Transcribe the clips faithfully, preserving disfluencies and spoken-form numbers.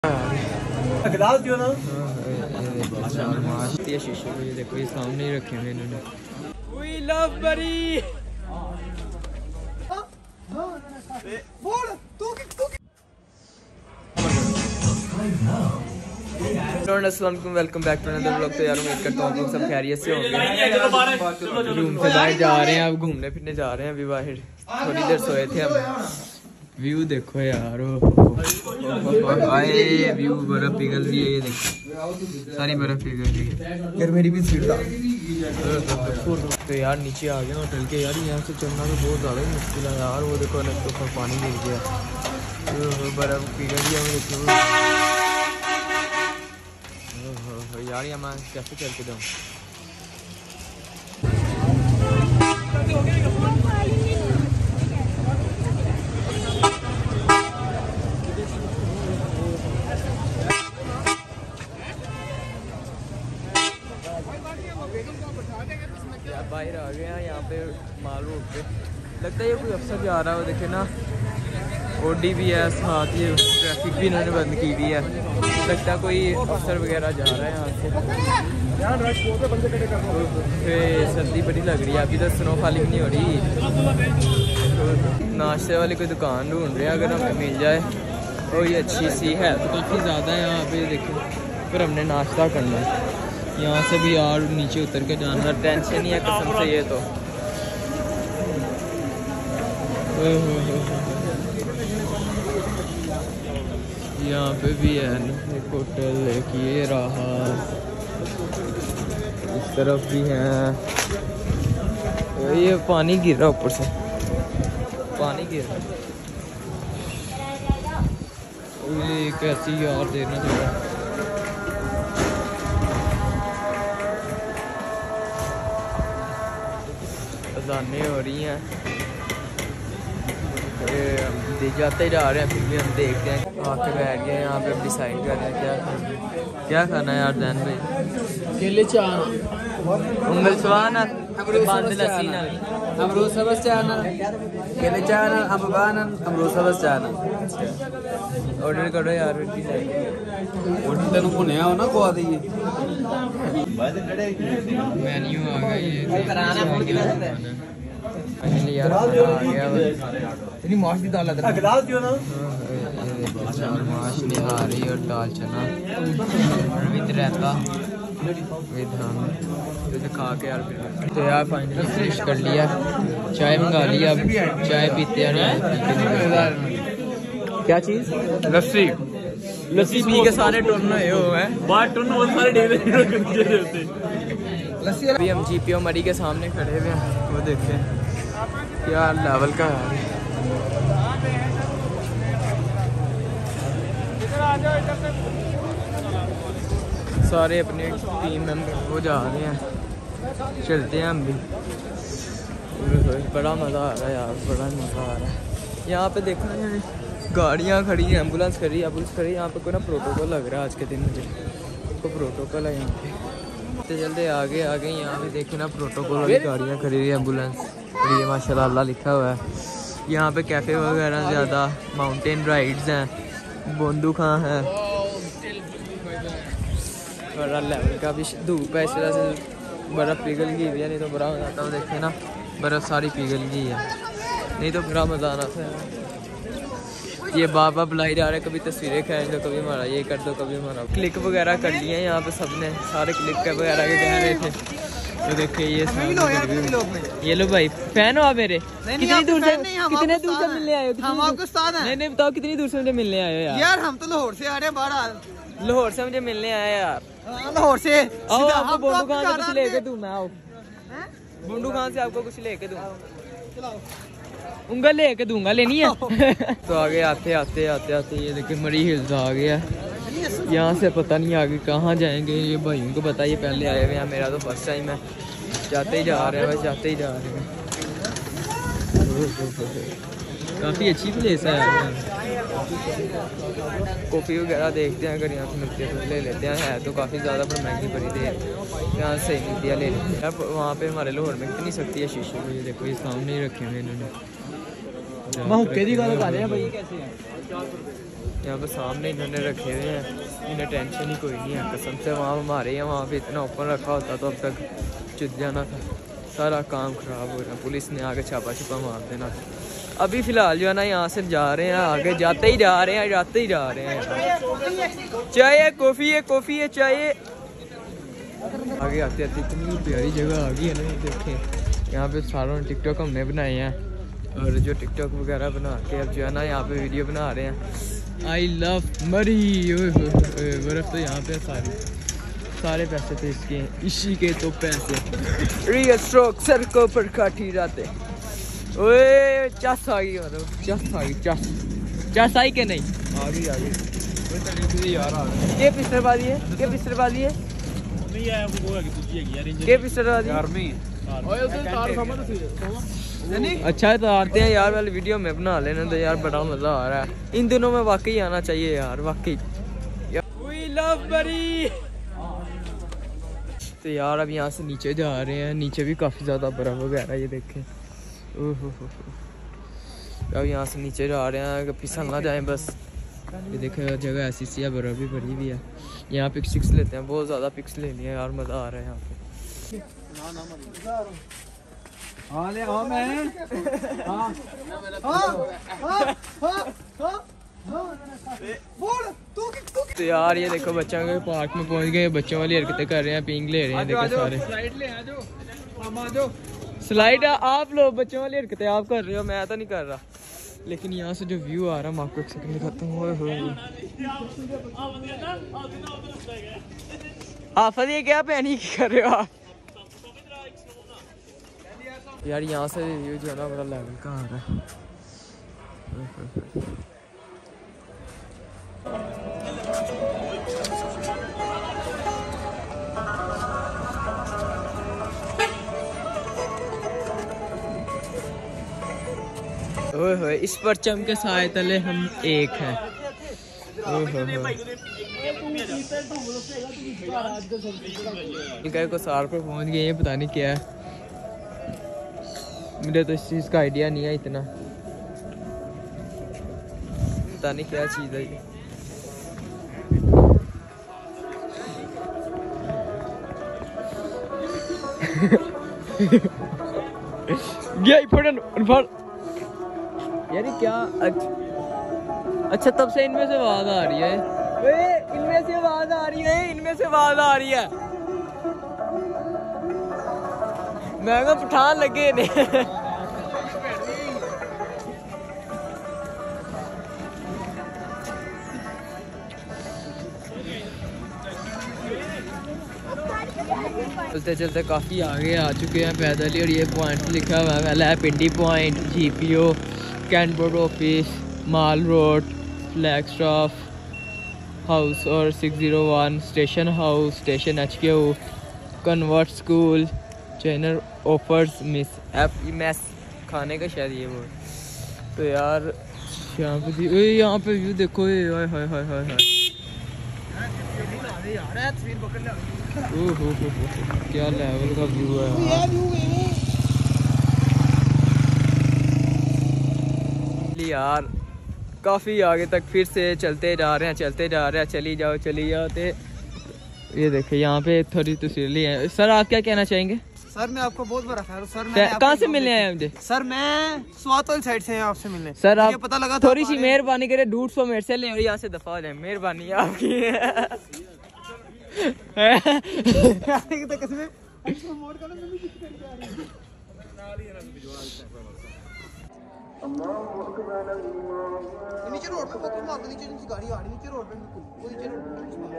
शीशे को ये देखो, ये सामने ही रखे हुए इन्होंने। We love Bari। Welcome back to another vlog. तो यार उम्मीद करता हूँ आप सब खैरियत से होंगे। रूम से बाहर जा रहे हैं, अब घूमने फिरने जा रहे हैं। अभी बाहर थोड़ी देर सोए थे हम। व्यू देखो यार, आए व्यू, बर्फ पिघल रही है, ये देखो सारी बर्फ पिघल रही है। यार मेरी भी सीट तो यार नीचे आ गए होटल के। यार यहाँ से चलना तो बहुत ज़्यादा ही मुश्किल है यार। वो देखो अलग तो पानी गिर गया, बर्फ पिघल रही है। देखो यार ये मैं कैसे चल के दूँ। बाहर आ गए हैं यहाँ पे माल रोड पे। लगता है ये कोई अफसर जा रहा है, वो देखे ना, ओडी भी है साथ, ये ट्रैफिक भी इन्होंने बंद की हुई है। लगता है कोई अफसर वगैरह जा रहा है यहाँ से। सर्दी बड़ी लग रही है, अभी तो स्नोफॉलिंग नहीं हो रही। तो नाश्ते वाली कोई दुकान ढूंढ रहे हैं, अगर हमें मिल जाए तो ये अच्छी सी है। तो काफ़ी ज़्यादा है यहाँ पे, देखें। फिर हमने नाश्ता करना है यहाँ से भी यार, नीचे उतर के जाना। टेंशन ही है कसम से ये तो। यहाँ पे भी है एक होटल, एक ये रहा, इस तरफ भी है। ये पानी गिर रहा ऊपर से, पानी गिर रहा। ये कैसी यार देना चाहिए। अज़ानें हो रही हैं, जाते ही जा रहे हैं। फिर भी हम देखते हैं। आके बैठ गए यहाँ पे, डिसाइड कर रहे हैं क्या खाना क्या खाना है यार। जैन भाई केले चाह, उंगल स्वाना, बांध लस्सी ना, अमरूद सबस चाहना, केले चाहना, अम्बाना, अमरूद सबस चाहना। ऑर्डर करो यार, ऑर्डर तेन भुनिया हो ना खवा दी। मेन्यू आ गया ये, कराना फोन के लिए यार आ गया। इतनी माश की दाल है, गिलास दियो ना। माश निहारी और दाल चना विद रायता विद हम तो खा के यार। फिर तो यार फाइनली फिनिश कर लिया, चाय मंगा लिया। अब चाय पीते हैं। क्या चीज़? लस्सी। लस्सी पी के सारे टोन हुए हैं, बाहर टोन बहुत सारे डेले लस्सी। अभी हम जी पी ओ मरी के सामने खड़े हुए हैं, वो देखते हैं क्या लेवल का है। सारे अपने टीम मेंबर हो जा रहे हैं, चलते हैं हम भी। बड़ा मज़ा आ रहा है यार, बड़ा मज़ा आ रहा है। यहाँ पे देखो ना, गाड़ियाँ खड़ी हैं, एम्बुलेंस खड़ी है, एम्बुलेंस खड़ी है। यहाँ पे कोई ना प्रोटोकॉल लग रहा है आज के दिन, मुझे तो प्रोटोकॉल है यहाँ पे। तो जल्दी आगे आगे यहाँ पे देखे ना, प्रोटोकॉल वाली गाड़ियाँ खड़ी हुई है, एम्बुलेंस। ये माशाल्लाह अल्लाह लिखा हुआ है। यहाँ पे कैफ़े वगैरह ज़्यादा, माउंटेन राइड्स हैं, बोंदू खां है। बड़ा लेवल का भी धूप है, इस वजह से बर्फ़ पिघल गई है, नहीं तो बुरा हो जाता है। देखे ना, बर्फ़ सारी पिघल गई है, नहीं तो बुरा मज़ा आना था। ये बाबा बुलाई जा रहे हैं, कभी तस्वीरें खींच दो, कभी हमारा ये कर दो, कभी हमारा क्लिक वगैरह कर लिए हैं। यहाँ पे सबने सारे क्लिक वगैरह के कह रहे थे। तो देखिए ये ये लो भाई, फैन हो आप मेरे? कितनी दूर से कितने दूर से मिलने आए हो? हम आपको साथ हैं। नहीं नहीं बताओ, कितनी दूर से मुझे मिलने आए हो यार? यार हम तो लाहौर से आ रहे हैं, बाहर लाहौर से मुझे मिलने आए यार। लाहौर से आओ, आपको बोंडू खान से कुछ लेके दूँ मैं? आओ बोंडू खान से आपको कुछ लेके दूँ, उंगल लेके दूंगा, लेनी है। तो आगे आते आते आते आते ये देखिए मरी हिल्स आ गया। यहाँ से पता नहीं आगे कहाँ जाएंगे, ये भाइयों को पता, ये पहले आए हुए हैं। मेरा तो फर्स्ट टाइम है। जाते ही जा रहे हैं, बस जाते ही जा रहे हैं। काफ़ी अच्छी प्लेस है यार। कॉफ़ी वगैरह देखते हैं, अगर यहाँ से मिलती है तो ले लेते हैं। है तो काफ़ी ज़्यादा पर महंगी पड़ी थी, यहाँ सही मिलती है, ले लेते हैं। अब वहाँ पे हमारे लाहौर में कितनी सख्ती है शीशे को, ये देखो ये सामने ही रखे हुए इन्होंने। मैं हुक्के दी गल कर रहा भाई, कैसे है यहाँ पर सामने इन्होंने रखे हुए हैं, इन्हें टेंशन ही कोई नहीं है कसम से। वहाँ हमारे यहाँ वहाँ पे इतना ओपन रखा होता तो अब तक चुद जाना था, सारा काम ख़राब हो रहा, पुलिस ने आगे छापा छुपा मार देना था। अभी फ़िलहाल जो है ना यहाँ से जा रहे हैं, आगे जाते ही जा रहे हैं, जाते ही जा रहे हैं। चाय है, कॉफ़ी है, कॉफ़ी है, चाय है। आगे आते आते इतनी प्यारी जगह आ गई है ना, देखें यहाँ पे सारों टिकटॉक हमने बनाए हैं और जो टिकटॉक वगैरह बना के अब जो है ना यहाँ पे वीडियो बना रहे हैं। आई लव मरी, बर्फ़ तो यहाँ पे सारी, सारे पैसे थे इसके, इसी के तो पैसे। रियल स्ट्रोक सर को पर काटी जाते। ओए चस आ गई, मतलब चस आ गई, चस चस आई के नहीं आ गई, आ गई यार। आ गई के पिस्टल वाली है, के पिस्टल वाली है नहीं आया वो है कि दूसरी है यार, के पिस्टल वाली यार में ओए उसे तार समझ नहीं। अच्छा तो आते हैं यार, वाली वीडियो में बना लेने तो यार, बड़ा मज़ा आ रहा है। इन दिनों में वाकई आना चाहिए यार, वाकई। वी लव बरी। तो यार अब यहाँ से नीचे जा रहे हैं, नीचे भी काफ़ी ज़्यादा बर्फ़ वगैरह ये देखें। ओह अब यहाँ से नीचे जा रहे हैं, फिसल ना जाएं बस। ये देखें जगह ऐसी सी है, बर्फ़ भी भरी हुई है। यहाँ पिक्स पिक्स लेते हैं, बहुत ज़्यादा पिक्स लेनी है यार, मज़ा आ रहा है यहाँ पे। हाँ ले हाँ मैं हाँ तो यार ये देखो बच्चों के पार्क में पहुंच गए, बच्चों वाली हरकतें कर रहे हैं, पिंग ले रहे हैं, देखो सारे स्लाइड ले आ जाओ, स्लाइड आप लोग बच्चों वाली हरकतें आप कर रहे हो, मैं तो नहीं कर रहा। लेकिन यहाँ से जो व्यू आ रहा है मैं आपको एक सेकंड दिखाता हूँ। हाफिज ये क्या पहनी कर रहे हो आप यार? यहाँ से व्यू जो है ना बड़ा लेवल का आ रहा है। ओए होए इस परचम के साए तले हम एक हैं। इनका को सार पर पहुंच गए हैं, पता नहीं क्या है, मुझे तो इस चीज़ का आइडिया नहीं है इतना, पता नहीं क्या चीज़ है ये। यार क्या अच्छा तब से इनमें से आवाज आ रही है, इनमें से आवाज आ रही है, इनमें से आवाज आ रही है। मैं पठान लगे ने चलते चलते काफ़ी आगे आ चुके हैं पैदल ही, और ये पॉइंट लिखा हुआ है पहला है Pindi point, GPO, cantt board office, mall road, flag stop house और six zero one station house, station H Q, convent school, channel officers mess एप मैस खाने का शायद ये वो। तो यार यहाँ पे यहाँ पे व्यू देखो, हाय हाय हाय हाय हाय, ओहो क्या लेवल का व्यू है यार। काफ़ी आगे तक फिर से चलते जा रहे हैं, चलते जा रहे हैं, चली जाओ चली जाओ। तो ये देखिए यहाँ पे थोड़ी तस्वीर ली है। सर आप क्या कहना चाहेंगे? सर मैं आपको बहुत बड़ा फैन हूं सर। कहाँ से मिलने आए मुझे? सर मैं स्वातल साइड से आपसे मिलने। सर आप पता लगा थोड़ी सी मेहरबानी करे, डेढ़ सौ मिनट से ले और यहाँ से दफा हो जाए, मेहरबानी है आपकी। नीचे रोड पे पकड़ मार, नीचे नीचे गाड़ी आ रही, नीचे रोड पे वो नीचे रोड पे।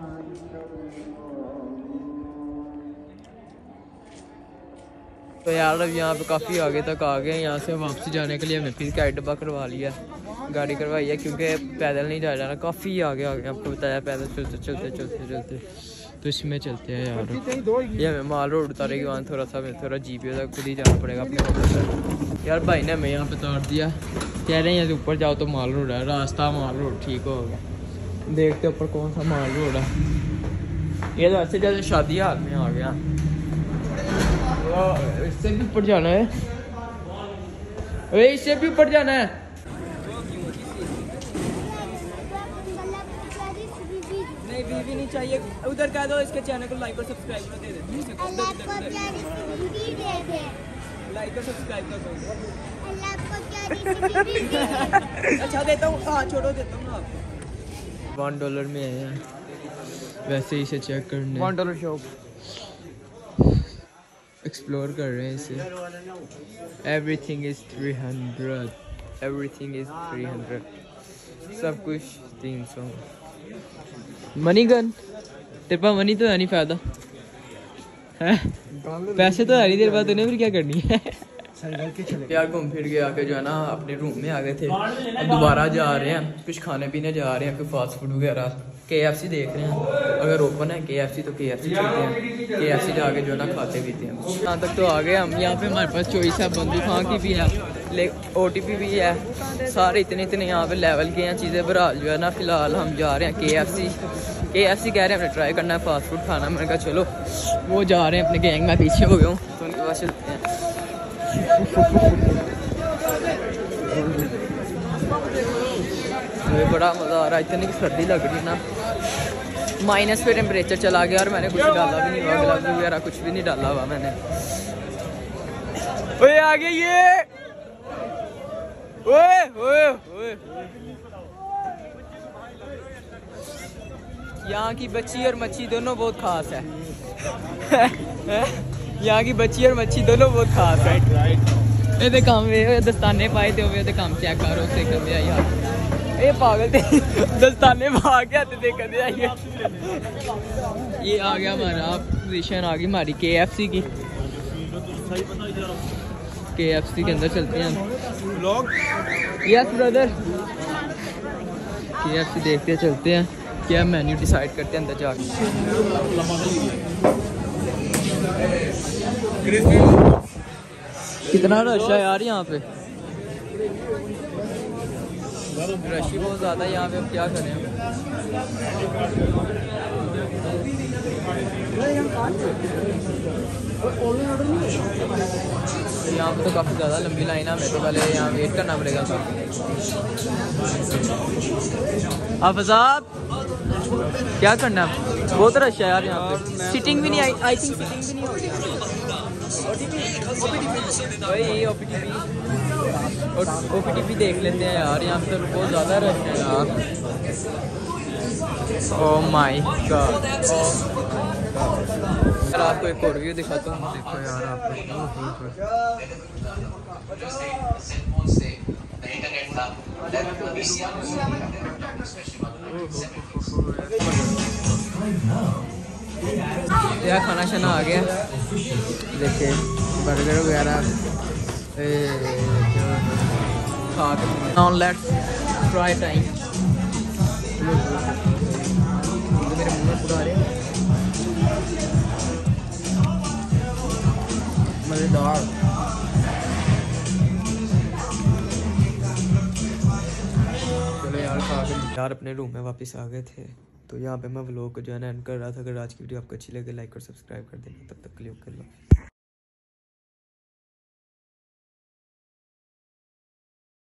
तो यार अब यहाँ पे काफ़ी आगे तक आ गए हैं। यहाँ से वापसी जाने के लिए हमने फिर का डब्बा करवा लिया, गाड़ी करवाई है, क्योंकि पैदल नहीं जा जाना, काफ़ी आगे आ गए। आपको बताया पैदल चलते चलते चलते चलते तो इसमें चलते हैं यार। ये हमें माल रोड उतारेगी, वहाँ थोड़ा सा हमें थोड़ा जी पी तक खुद ही जाना पड़ेगा अपने होटल। यार भाई ने हमें यहाँ पे उतार दिया, कह रहे हैं यहाँ ऊपर जाओ तो माल रोड है, रास्ता माल रोड ठीक होगा। देखते ऊपर कौन सा माल रोड है। ये तो अच्छे जैसे शादी हाल में आ गया, इससे भी ऊपर जाना है, अरे इससे भी ऊपर जाना है। नहीं बीवी नहीं चाहिए, उधर कह दो इसके चैनल को लाइक और सब्सक्राइब कर दे दे, लाइक और सब्सक्राइब कर दो। अच्छा देता हूँ, हाँ छोड़ो देता हूँ ना आपको। वन डॉलर में आए हैं वैसे ही इसे चेक करने, वन डॉलर शॉप एक्सप्लोर कर रहे हैं इसे। Everything is three hundred, everything is three hundred, सब कुछ तीन सौ। मनी गन तेरे पास मनी तो है नहीं, फायदा है पैसे तो है नहीं तेरे पास, तूने फिर क्या करनी है? यार घूम फिर के आके जो है ना अपने रूम में आ गए थे, अब दोबारा जा रहे हैं, कुछ खाने पीने जा रहे हैं, कोई फास्ट फूड वगैरह, के एफ सी देख रहे हैं, अगर ओपन है के एफ सी तो के एफ सी चलते हैं, के एफ सी जाके जो है ना खाते पीते हैं। यहाँ तक तो आ गए हम, यहाँ पे हमारे पास चॉइस है, बंदू खां की भी है, ले ओ टी पी भी है, सारे इतने इतने यहाँ पे लेवल के हैं चीज़ें। बहरहाल जो है ना फिलहाल हम जा रहे हैं के एफ सी, के एफ सी कह रहे हैं हमने ट्राई करना है फास्ट फूड खाना। मैंने कहा चलो, वो जा रहे हैं अपने गैंग में, पीछे हो गए हूँ तो उनके पास चलते हैं। मुझे बड़ा मज़ा आ रहा है, इतनी सर्दी लग रही है ना, माइनस पे टेम्परेचर चला गया और मैंने कुछ डाला भी नहीं हुआ, ग्लव्स वगैरह कुछ भी नहीं डाला हुआ मैंने। ओए आ गया ये, ओए ओए ओए, यहाँ की बच्ची और मच्छी दोनों बहुत खास है। यहाँ की बच्ची और मच्छी दोनों बहुत खास है। ये काम दस्ताने पाए थे, वो काम चेक करो उसे कर दिया यार, ये पागल थे दस्ताने पा के आते थे कर दिया। ये ये आ गया हमारा पोजीशन, आ गई हमारी के एफ सी की, के एफ सी के अंदर चलते हैं हम। Yes brother, K F C देखते हैं, चलते हैं क्या मेन्यू डिसाइड करते हैं अंदर जाके। कितना रश है यार यहाँ पे, रश ही बहुत ज़्यादा है यहाँ पे, अब क्या करें। यहाँ पे तो काफ़ी ज़्यादा लंबी लाइन है, हमें तो पहले यहाँ वेट करना पड़ेगा काफ़ी। आफजाब क्या करना है, बहुत रश है यार यहाँ पे, सीटिंग भी नहीं आई, आई थिंक सीटिंग भी नहीं होगी। वही ओ पी टी पी और ओ पी टी पी देख लेते हैं यार, यहाँ पे तो बहुत ज़्यादा रश है यार। ओह माय गॉड, यार आपको एक और व्यू दिखाता हूँ, देखो यार आपको यार खाना शाना आ गया, देखिए बर्गर वगैरह खा के नाउ लेट्स ट्राई टाइम। मेरे मुंह में पूरा आ रहे हैं, मज़ेदार। चलो यार खा के यार अपने रूम में वापस आ गए थे, तो यहाँ पे मैं व्लॉग को जो है ना एंड कर रहा था। अगर आज की वीडियो आपको अच्छी लगे लाइक और सब्सक्राइब कर देना, तब तक के लिए कर लो।